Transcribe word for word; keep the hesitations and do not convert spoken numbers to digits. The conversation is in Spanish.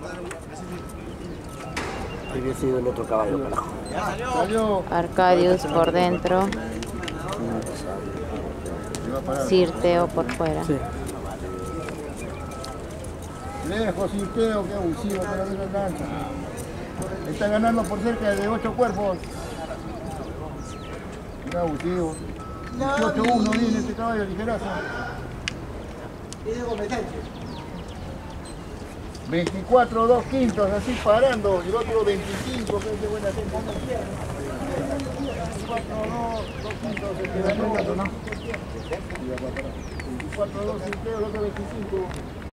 Había sido el otro caballo, carajo. Arkadius por dentro. Cirteo por fuera. Sí. Lejos, Cirteo, qué abusivo, pero no alcanza. Está ganando por cerca de ocho cuerpos. Qué abusivo. dieciocho uno viene este caballo, ligerazo. veinticuatro dos quintos, así parando. Y el otro veinticinco, que es de buena gente. veinticuatro dos quintos, se queda en el otro, ¿no? veinticuatro dos, el otro veinticinco.